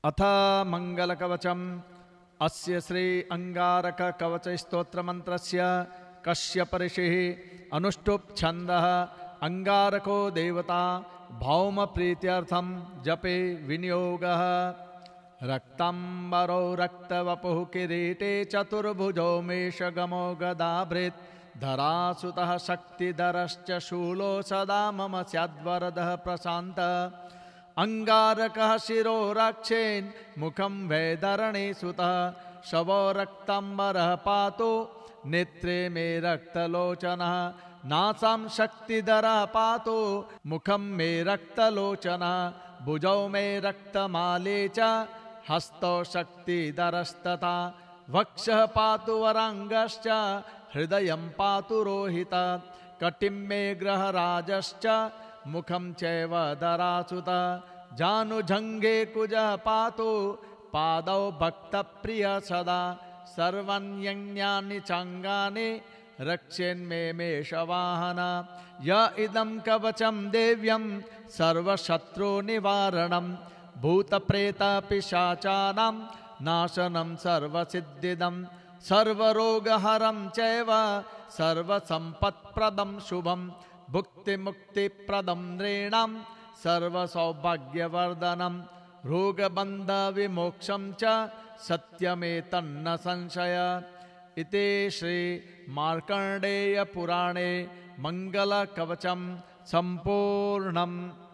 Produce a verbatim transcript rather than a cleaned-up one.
अथ मंगलकवचम् अस्य श्री अंगारक कवच स्तोत्र मंत्रस्य कश्यप ऋषिः अनुष्टुप् छन्दः अंगारको देवता भौम प्रीत्यर्थं जपे विनियोगः। रक्तांबरो रक्तवपुः किरीटे चतुर्भुजो मेषगमो गदाभृत् धरासुतः शक्तिधरश्च शूलो सदा मम स्याद्वरदः प्रशान्तः। अंगारकः शिरो रक्षेन् मुखं वैधरणे सुतः शवो रक्तांबरः पातु नेत्रे मे रक्तलोचनः। नासां शक्तिधरः पातु मुखं मे रक्तलोचनः। भुजौ मे रक्तमाले च हस्तौ शक्तिधरस्तथा। वक्षः पातु वराङ्गश्च हृदयं पातु रोहितः। कटिं मे ग्रहराजश्च मुखं चैव धरासुतः। जानुभुजङ्गे कुजः पातु पादौ भक्तप्रियः सदा। सर्वाण्यन्यानि चाङ्गानि रक्षेन्मे मेषवाहनः। य इदं कवचं देव्यं सर्वशत्रुनिवारणं भूतप्रेतपिशाचानां नाशनं सर्वसिद्धिदं सर्वरोगहरं चैव सर्वसम्पत्प्रदं शुभं भुक्तिमुक्तिप्रदं नृणां सर्वसौभाग्यवर्धनं रोगबन्धविमोक्षं च सत्यमेतन्न संशयः। इति श्री मार्कण्डेय पुराणे मंगलकवचं सम्पूर्णम्।